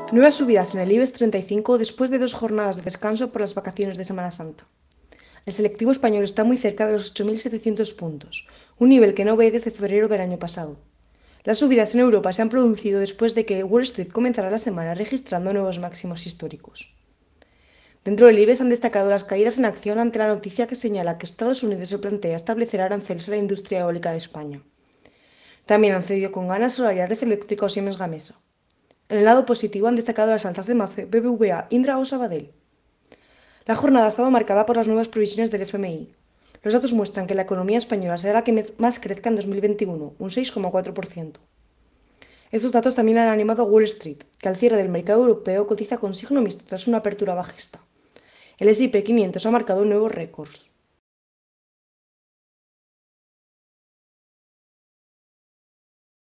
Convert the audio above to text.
Nuevas subidas en el IBEX 35 después de 2 jornadas de descanso por las vacaciones de Semana Santa. El selectivo español está muy cerca de los 8.700 puntos, un nivel que no ve desde febrero del año pasado. Las subidas en Europa se han producido después de que Wall Street comenzara la semana registrando nuevos máximos históricos. Dentro del IBEX han destacado las caídas en acción ante la noticia que señala que Estados Unidos se plantea establecer aranceles a la industria eólica de España. También han cedido con ganas Solaria, Red Eléctrica o Siemens Gamesa. En el lado positivo han destacado las alzas de Mafe, BBVA, Indra o Sabadell. La jornada ha estado marcada por las nuevas previsiones del FMI. Los datos muestran que la economía española será la que más crezca en 2021, un 6,4%. Estos datos también han animado a Wall Street, que al cierre del mercado europeo cotiza con signo mixto tras una apertura bajista. El S&P 500 ha marcado nuevos récords.